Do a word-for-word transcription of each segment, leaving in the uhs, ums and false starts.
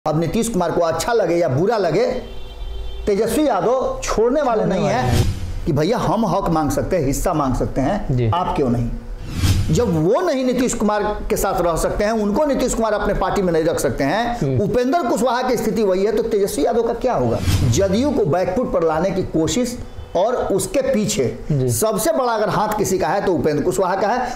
अब नीतीश कुमार को अच्छा लगे या बुरा लगे, तेजस्वी यादव छोड़ने वाले नहीं है कि भैया हम हक मांग सकते हैं, हिस्सा मांग सकते हैं, आप क्यों नहीं। जब वो नहीं नीतीश कुमार के साथ रह सकते हैं, उनको नीतीश कुमार अपने पार्टी में नहीं रख सकते हैं, उपेंद्र कुशवाहा की स्थिति वही है, तो तेजस्वी यादव का क्या होगा। जदयू को बैकफुट पर लाने की कोशिश और उसके पीछे सबसे बड़ा अगर हाथ किसी का है तो उपेंद्र कुशवाहा का है।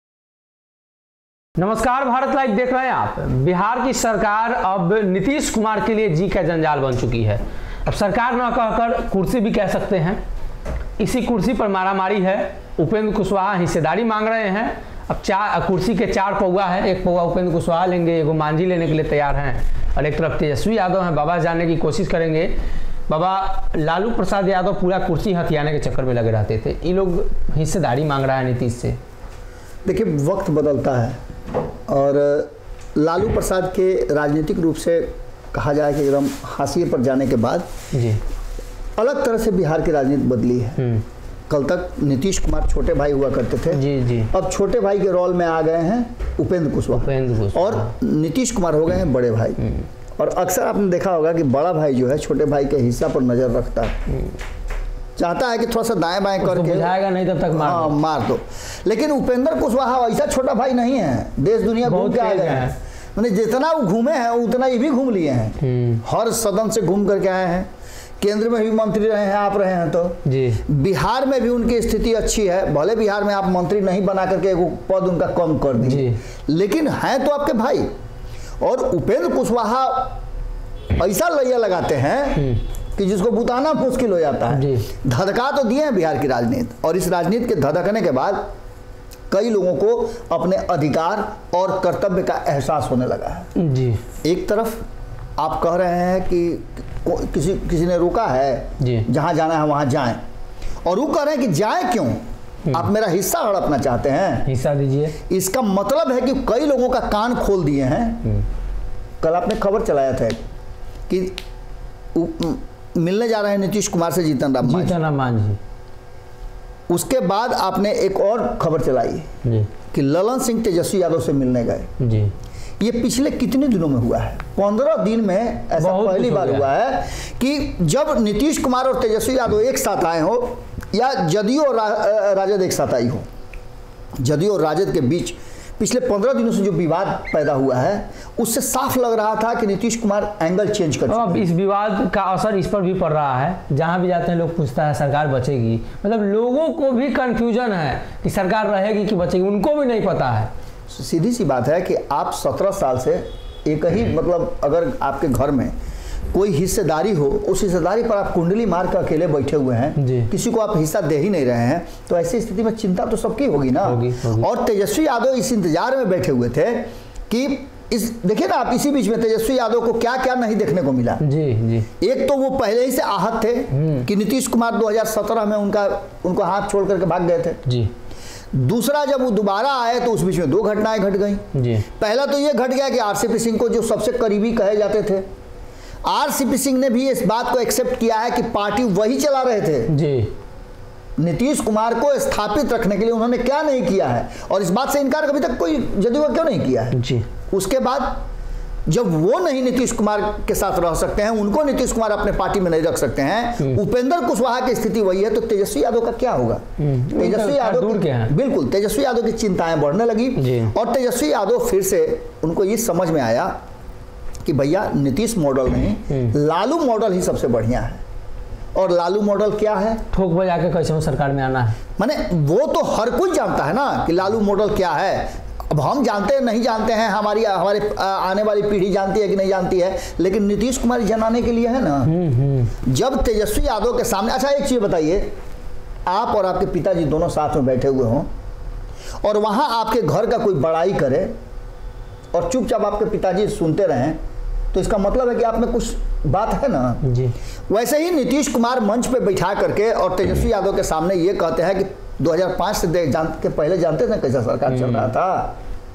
नमस्कार, भारत लाइव देख रहे हैं आप। बिहार की सरकार अब नीतीश कुमार के लिए जी का जंजाल बन चुकी है। अब सरकार न कहकर कुर्सी भी कह सकते हैं। इसी कुर्सी पर मारामारी है। उपेंद्र कुशवाहा हिस्सेदारी मांग रहे हैं। अब चार कुर्सी के चार पौवा है, एक पौवा उपेंद्र कुशवाहा लेंगे, एक मांझी लेने के लिए तैयार हैं, और एक तरफ तेजस्वी यादव हैं, बाबा जाने की कोशिश करेंगे। बाबा लालू प्रसाद यादव पूरा कुर्सी हथियाने के चक्कर में लगे रहते थे, ये लोग हिस्सेदारी मांग रहा है नीतीश से। देखिए, वक्त बदलता है और लालू प्रसाद के राजनीतिक रूप से कहा जाए कि एकदम हाशिए पर जाने के बाद जी अलग तरह से बिहार की राजनीति बदली है। कल तक नीतीश कुमार छोटे भाई हुआ करते थे, जी जी अब छोटे भाई के रोल में आ गए हैं उपेंद्र कुशवाहा, उपेंद्र कुशवाहा और नीतीश कुमार हो गए हैं बड़े भाई। और अक्सर आपने देखा होगा कि बड़ा भाई जो है छोटे भाई के हिस्सा पर नजर रखता है, चाहता है कि थोड़ा सा दाएं बाएं करके बुझाएगा नहीं तब तक मार, हाँ, मार दो। लेकिन उपेंद्र कुशवाहा ऐसा छोटा भाई नहीं है, देश दुनिया घूम के आ गए हैं। मैंने जितना वो घूमे हैं उतना ये भी घूम लिए हैं, हर सदन से घूम करके आए हैं, केंद्र में भी मंत्री रहे हैं, आप रहे हैं तो जी बिहार में भी उनकी स्थिति अच्छी है। भले बिहार में आप मंत्री नहीं बना करके एक पद उनका कम कर दीजिए, लेकिन हैं तो आपके भाई। और उपेंद्र कुशवाहा ऐसा लैया लगाते हैं कि जिसको बुताना मुश्किल हो जाता है। धधका तो दिए हैं बिहार की राजनीति, और इस राजनीति के धधकने के बाद कई लोगों को अपने अधिकार और कर्तव्य का एहसास होने लगा है। जी एक तरफ आप कह रहे हैं कि किसी किसी ने रोका है, जहां जाना है वहां जाएं, और वो कह रहे हैं कि जाएं क्यों, आप मेरा हिस्सा हड़पना चाहते हैं, हिस्सा दीजिए। इसका मतलब है कि कई लोगों का कान खोल दिए हैं। कल आपने खबर चलाया था कि मिलने जा रहे हैं नीतीश कुमार से जीतन राम जीतन राम मांझी। उसके बाद आपने एक और खबर चलाई जी कि ललन सिंह तेजस्वी यादव से मिलने गए जी। ये पिछले कितने दिनों में हुआ है? पंद्रह दिन में ऐसा पहली बार हुआ है कि जब नीतीश कुमार और तेजस्वी यादव एक साथ आए हो, या जदयू और रा, राजद एक साथ आई हो। जदयू और राजद के बीच पिछले पंद्रह दिनों से जो विवाद पैदा हुआ है, उससे साफ लग रहा था कि नीतीश कुमार एंगल चेंज कर अब इस विवाद का असर इस पर भी पड़ रहा है। जहां भी जाते हैं लोग पूछता है सरकार बचेगी, मतलब लोगों को भी कंफ्यूजन है कि सरकार रहेगी कि बचेगी, उनको भी नहीं पता है। सीधी सी बात है कि आप सत्रह साल से एक ही, मतलब अगर आपके घर में कोई हिस्सेदारी हो, उस हिस्सेदारी पर आप कुंडली मार कर अकेले बैठे हुए हैं, किसी को आप हिस्सा दे ही नहीं रहे हैं, तो ऐसी स्थिति में चिंता तो सबकी होगी ना। होगी, होगी। और तेजस्वी यादव इस इंतजार में बैठे हुए थे कि इस देखिए ना आप, इसी बीच में तेजस्वी यादव को क्या क्या नहीं देखने को मिला। जी जी एक तो वो पहले ही से आहत थे कि नीतीश कुमार दो हज़ार सत्रह में उनका उनको हाथ छोड़ करके भाग गए थे जी। दूसरा, जब वो दोबारा आए तो उस बीच में दो घटनाएं घट गई जी। पहला तो ये घट गया कि आरसीपी सिंह को, जो सबसे करीबी कहे जाते थे, आरसीपी सिंह ने भी इस बात को एक्सेप्ट किया है कि पार्टी वही चला रहे थे जी। नीतीश कुमार को स्थापित रखने के लिए उन्होंने क्या नहीं किया है, और इस बात से इनकार कभी तक कोई जदयू क्यों नहीं किया है जी। उसके बाद जब वो नहीं नीतीश कुमार के साथ रह सकते हैं, उनको नीतीश कुमार अपने पार्टी में नहीं रख सकते हैं, उपेंद्र कुशवाहा की स्थिति वही है, तो तेजस्वी यादव का क्या होगा। तेजस्वी यादव बिल्कुल तेजस्वी यादव की चिंताएं बढ़ने लगी, और तेजस्वी यादव फिर से उनको ये समझ में आया कि भैया नीतीश मॉडल नहीं, लालू मॉडल ही सबसे बढ़िया है। और लालू मॉडल क्या है? ठोक बजा के कैसे सरकार में आना है। माने वो तो हर कोई जानता है ना कि लालू मॉडल क्या है। अब हम जानते हैं नहीं जानते हैं, हमारी हमारे आने वाली पीढ़ी जानती है कि नहीं जानती है, लेकिन नीतीश कुमार जनाने के लिए है ना। जब तेजस्वी यादव के सामने, अच्छा एक चीज बताइए, आप और आपके पिताजी दोनों साथ में बैठे हुए हों और वहां आपके घर का कोई बड़ाई करे और चुपचाप आपके पिताजी सुनते रहें, तो इसका मतलब है कि आप में कुछ बात है ना जी। वैसे ही नीतीश कुमार मंच पे बैठा करके और तेजस्वी यादव के सामने ये कहते हैं कि दो हज़ार पाँच से देख जान के पहले जानते थे कैसा सरकार चल रहा था,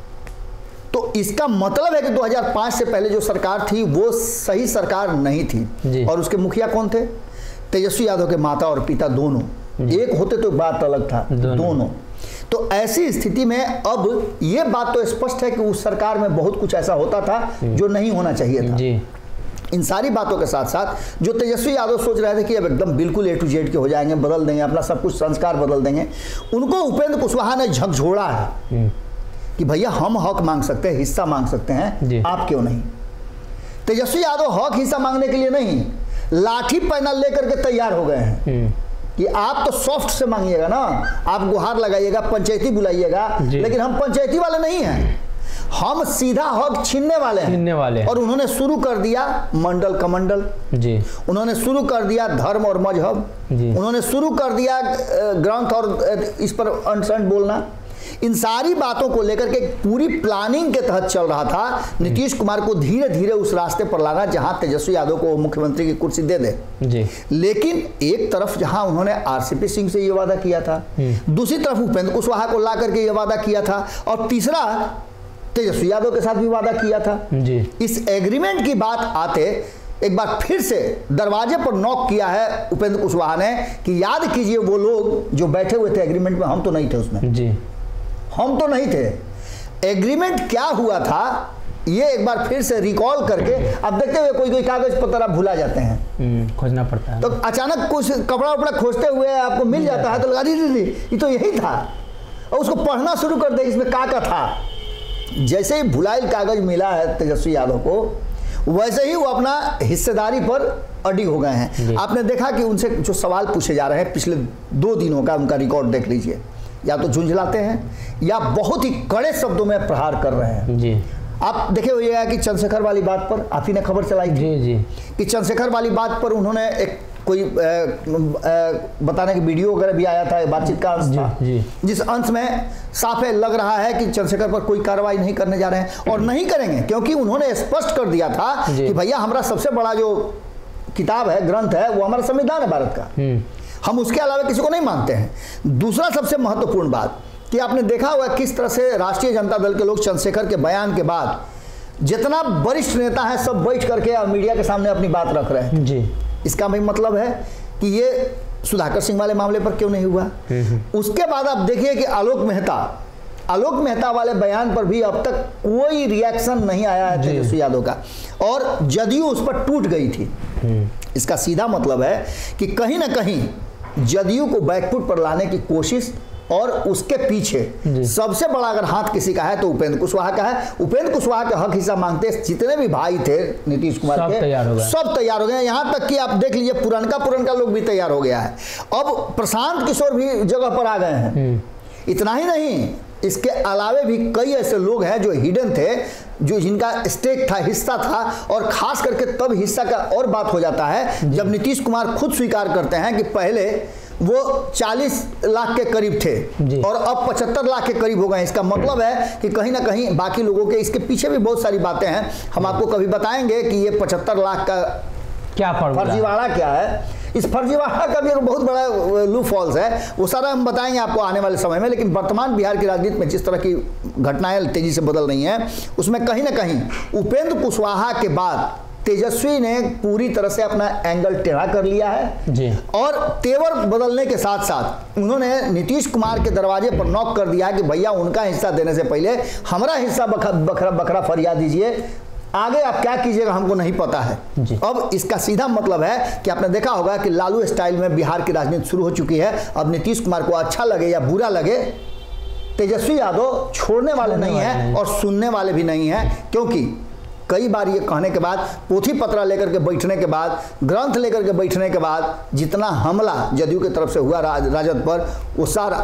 तो इसका मतलब है कि दो हज़ार पाँच से पहले जो सरकार थी वो सही सरकार नहीं थी। और उसके मुखिया कौन थे? तेजस्वी यादव के माता और पिता दोनों, एक होते तो बात अलग था, दोनों, दोनों। तो ऐसी स्थिति में अब ये बात तो स्पष्ट है कि उस सरकार में बहुत कुछ ऐसा होता था जो नहीं होना चाहिए था। इन सारी बातों के साथ साथ जो तेजस्वी यादव सोच रहे थे कि अब एकदम बिल्कुल ए टू जेड के हो जाएंगे, बदल देंगे, अपना सब कुछ संस्कार बदल देंगे, उनको उपेंद्र कुशवाहा ने झकझोड़ा है कि भैया हम हक मांग सकते हैं, हिस्सा मांग सकते हैं, आप क्यों नहीं। तेजस्वी यादव हक हिस्सा मांगने के लिए नहीं, लाठी पैनल लेकर के तैयार हो गए हैं कि आप तो सॉफ्ट से मांगिएगा ना, आप गुहार लगाइएगा, पंचायती बुलाइएगा, लेकिन हम पंचायती वाले नहीं हैं, हम सीधा हक छीनने वाले हैं छीनने वाले हैं। और उन्होंने शुरू कर दिया मंडल कमंडल जी, उन्होंने शुरू कर दिया धर्म और मजहब जी, उन्होंने शुरू कर दिया ग्रंथ और इस पर अनशन बोलना। इन सारी बातों को लेकर के पूरी प्लानिंग के तहत चल रहा था नीतीश कुमार को धीरे धीरे उस रास्ते पर लाना जहां तेजस्वी यादव को मुख्यमंत्री की कुर्सी दे दे जी। लेकिन एक तरफ जहां उन्होंने आरसीपी सिंह से ये वादा किया था, दूसरी तरफ उपेंद्र कुशवाहा को ला करके ये वादा किया था, और तीसरा तेजस्वी यादव के साथ भी वादा किया था जी। इस एग्रीमेंट की बात आते एक बार फिर से दरवाजे पर नॉक किया है उपेंद्र कुशवाहा ने कि याद कीजिए वो लोग जो बैठे हुए थे एग्रीमेंट में, हम तो नहीं थे उसमें जी, हम तो नहीं थे। एग्रीमेंट क्या हुआ था ये एक बार फिर से रिकॉल करके, अब देखते हुए कोई कोई कागज पत्र आप भुला जाते हैं, खोजना पड़ता है, तो अचानक कुछ कपड़ा उपड़ा खोजते हुए आपको मिल जाता है तो लगा दीजिए ये तो यही था, और उसको पढ़ना शुरू कर दे इसमें का का था। जैसे ही भुलाइल कागज मिला है तेजस्वी यादव को, वैसे ही वो अपना हिस्सेदारी पर अडिग हो गए हैं। आपने देखा कि उनसे जो सवाल पूछे जा रहे हैं पिछले दो दिनों का उनका रिकॉर्ड देख लीजिए, या तो झुंझलाते हैं या बहुत ही कड़े शब्दों में प्रहार कर रहे हैं जी। आप देखे हुए कि चंद्रशेखर वाली बात पर आप ही ने खबर चलाई थी जी जी कि चंद्रशेखर वाली बात पर उन्होंने एक कोई आ, आ, बताने की वीडियो वगैरह भी आया था, बातचीत का अंश था जी, जिस अंश में साफ लग रहा है कि चंद्रशेखर पर कोई कार्रवाई नहीं करने जा रहे हैं और नहीं करेंगे, क्योंकि उन्होंने स्पष्ट कर दिया था कि भैया हमारा सबसे बड़ा जो किताब है, ग्रंथ है, वो हमारा संविधान है भारत का, हम उसके अलावा किसी को नहीं मानते हैं। दूसरा सबसे महत्वपूर्ण बात कि आपने देखा हुआ किस तरह से राष्ट्रीय जनता दल के लोग चंद्रशेखर के बयान के बाद जितना वरिष्ठ नेता है सब बैठ करके मीडिया के सामने अपनी बात रख रहे हैं जी। इसका भी मतलब है कि ये सुधाकर सिंह वाले मामले पर क्यों नहीं हुआ। उसके बाद आप देखिए कि आलोक मेहता आलोक मेहता वाले बयान पर भी अब तक कोई रिएक्शन नहीं आया है तेजस्वी यादव का, और जदयू उस पर टूट गई थी। इसका सीधा मतलब है कि कहीं ना कहीं जदयू को बैकफुट पर लाने की कोशिश, और उसके पीछे सबसे बड़ा अगर हाथ किसी का है तो उपेंद्र कुशवाहा का है। उपेंद्र कुशवाहा का हक हिस्सा मांगते जितने भी भाई थे नीतीश कुमार के, सब तैयार हो गए। यहाँ तक कि आप देख लीजिए पुरनका पुरनका लोग भी तैयार हो गया है। अब प्रशांत किशोर भी जगह पर आ गए हैं। इतना ही नहीं, इसके अलावे भी कई ऐसे लोग हैं जो हिडन थे, जो जिनका स्टेक था, हिस्सा था, और खास करके तब हिस्सा का और बात हो जाता है जब नीतीश कुमार खुद स्वीकार करते हैं कि पहले वो चालीस लाख के करीब थे और अब पचहत्तर लाख के करीब हो गए। इसका मतलब है कि कहीं ना कहीं बाकी लोगों के, इसके पीछे भी बहुत सारी बातें हैं, हम आपको कभी बताएंगे कि ये पचहत्तर लाख का क्या फर्जीवाड़ा क्या है। इस फर्जीवाड़ा का भी एक बहुत बड़ा लूप फॉल्स है, वो सारा हम बताएंगे आपको आने वाले समय में। लेकिन वर्तमान बिहार की राजनीति में जिस तरह की घटनाएं तेजी से बदल रही हैं, उसमें कहीं ना कहीं उपेंद्र कुशवाहा के बाद तेजस्वी ने पूरी तरह से अपना एंगल टेढ़ा कर लिया है जी। और तेवर बदलने के साथ साथ उन्होंने नीतीश कुमार के दरवाजे पर नॉक कर दिया कि भैया उनका हिस्सा देने से पहले हमारा हिस्सा बखरा बखरा फरियाद दीजिए, आगे आप क्या कीजिएगा हमको नहीं पता है जी। अब इसका सीधा मतलब है कि आपने देखा होगा कि लालू स्टाइल में बिहार की राजनीति शुरू हो चुकी है। अब नीतीश कुमार को अच्छा लगे या बुरा लगे, तेजस्वी यादव छोड़ने वाले नहीं है और सुनने वाले भी नहीं है, क्योंकि कई बार ये कहने के बाद, पोथी पत्रा लेकर के बैठने के बाद, ग्रंथ लेकर के बैठने के बाद जितना हमला जदयू की तरफ से हुआ राज, राजद पर, वो सारा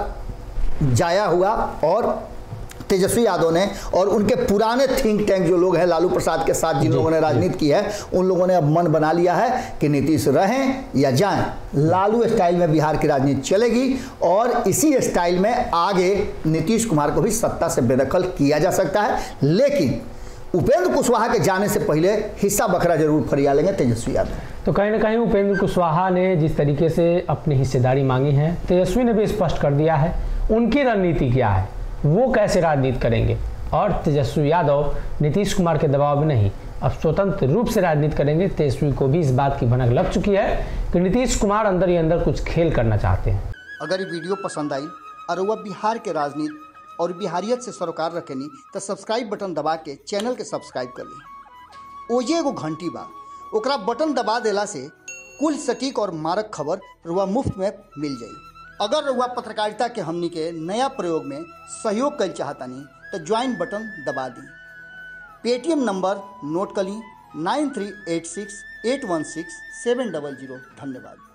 जाया हुआ। और तेजस्वी यादव ने और उनके पुराने थिंक टैंक जो लोग हैं लालू प्रसाद के साथ जिन लोगों ने राजनीति की है, उन लोगों ने अब मन बना लिया है कि नीतीश रहें या जाएं, लालू स्टाइल में बिहार की राजनीति चलेगी और इसी स्टाइल में आगे नीतीश कुमार को भी सत्ता से बेदखल किया जा सकता है। लेकिन उपेंद्र कुशवाहा के जाने से पहले हिस्सा बखरा जरूर फरिया लेंगे तेजस्वी यादव। तो कहीं ना कहीं उपेंद्र कुशवाहा ने जिस तरीके से अपनी हिस्सेदारी मांगी है, तेजस्वी ने भी स्पष्ट कर दिया है उनकी रणनीति क्या है, वो कैसे राजनीति करेंगे। और तेजस्वी यादव नीतीश कुमार के दबाव में नहीं, अब स्वतंत्र रूप से राजनीति करेंगे। तेजस्वी को भी इस बात की भनक लग चुकी है कि नीतीश कुमार अंदर ही अंदर कुछ खेल करना चाहते हैं। अगर ये वीडियो पसंद आई और वह बिहार के राजनीति और बिहारियत से सरोकार रखेनी तो सब्सक्राइब बटन दबा के चैनल के सब्सक्राइब कर ली। ओजे एगो घंटी बा, ओकरा बटन दबा देला से कुल सटीक और मारक खबर रुआ मुफ्त में मिल जाई। अगर रुआ पत्रकारिता के हमनी के नया प्रयोग में सहयोग कर चाहतानी तो ज्वाइन बटन दबा दी। पेटीएम नंबर नोट कर ली nine three eight six eight one six seven double zero. धन्यवाद।